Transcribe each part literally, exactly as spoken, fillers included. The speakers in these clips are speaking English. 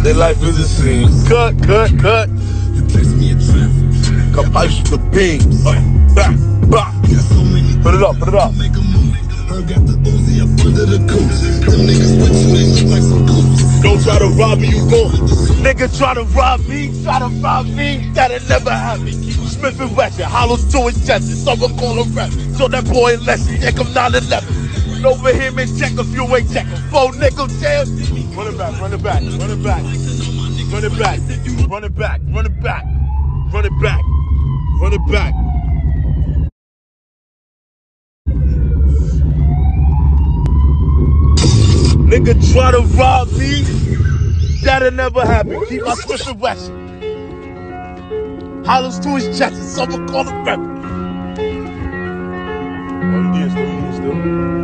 Their life is a scene. Cut, cut, cut. You text me a trap. Come ice the beams. Bah, bah. Put it up, put it up. Don't try to rob me, you gon' nigga try to rob me, try to rob me, that'll never happen. Smith and Wesson, hollows to his chest, someone call him rap. So that boy in lesson, check him nine eleven. Over him and check if you ain't checking. Four nickel jail. Run it back, run it back, run it back, run it back, run it back, run it back, run it back, run it back. Nigga try to rob me, that'll never happen. Keep my Smith and Wesson. Hollows to his chest, and someone call him rap. Oh, you did still, you did still.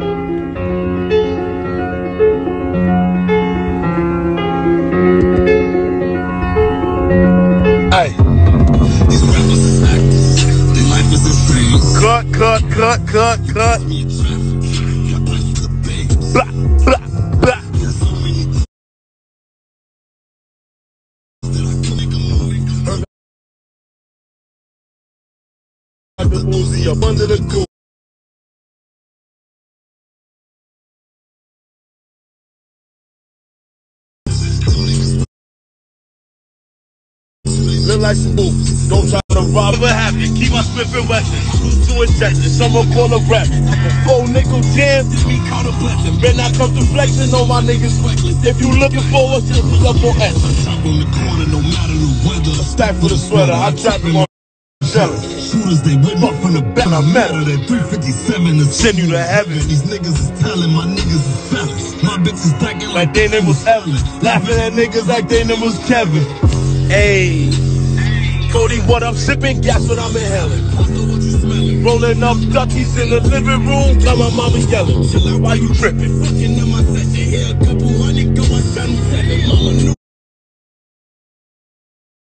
Hey. These rappers is actors, their life is insane. Cut, cut, cut, cut, cut. Blah, blah, blah. The Uzi up under the cool. Look like some movies. Don't try to rob what happened. Keep my Smith and Wesson. To his chest, someone call a rap. Four nickel jam, we caught a blessing. Better not come to flexing on my niggas. If you looking for us, just pull up on S. Top on the corner, no matter the weather. A stack for the sweater, I trap him on jealous. Shooters, they whip up from the back. I met her at three fifty-seven to send you to heaven. These niggas is telling my niggas is fellas. My bitch is stacking like they name was Evelyn. Laughing at niggas like they name was Kevin. Hey. Cody, what I'm sipping, guess what I'm inhaling. Rolling up duckies in the living room, tell my mama yelling. Why you tripping?